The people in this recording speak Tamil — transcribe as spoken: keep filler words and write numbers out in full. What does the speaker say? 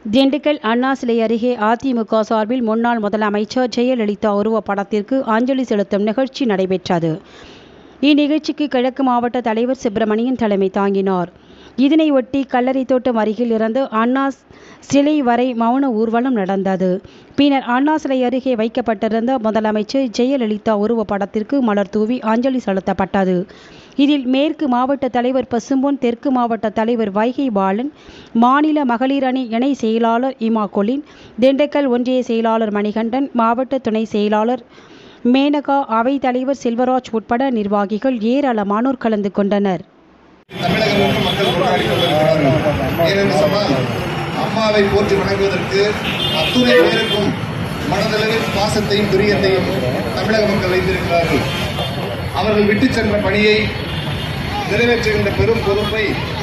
திண்டுக்கல் அண்ணா சிலை அருகே அதிமுக சார்பில் முன்னாள் முதலமைச்சர் ஜெயலலிதா உருவப்படத்திற்கு அஞ்சலி செலுத்தும் நிகழ்ச்சி நடைபெற்றது. இந்நிகழ்ச்சிக்கு கிழக்கு மாவட்ட தலைவர் சுப்பிரமணியன் தலைமை தாங்கினார். இதனையொட்டி கல்லறை தோட்டம் அருகில் இருந்து அண்ணா சிலை வரை மௌன ஊர்வலம் நடந்தது. பின்னர் அண்ணா சிலை அருகே வைக்கப்பட்டிருந்த முதலமைச்சர் ஜெயலலிதா உருவப்படத்திற்கு மலர் தூவி அஞ்சலி செலுத்தப்பட்டது. இதில் மேற்கு மாவட்ட தலைவர் பசும்பொன், தெற்கு மாவட்ட தலைவர் வைகை பாலன், மாநில மகளிர் அணி இணை செயலாளர் இமாகொலின், திண்டுக்கல் ஒன்றிய செயலாளர் மணிகண்டன், மாவட்ட துணை செயலாளர் மேனகா, அவைத் தலைவர் செல்வராஜ் உட்பட நிர்வாகிகள் ஏராளமானோர் கலந்து கொண்டனர். அம்மாவை போற்றி வணங்குவதற்கு அத்துணை பேருக்கும் மனதளவில் பாசத்தையும் பிரியத்தையும் தமிழக மக்கள் வைத்திருக்கிறார்கள். அவர்கள் விட்டு சென்ற பணியை நிறைவேற்றுகின்ற பெரும் பொறுப்பை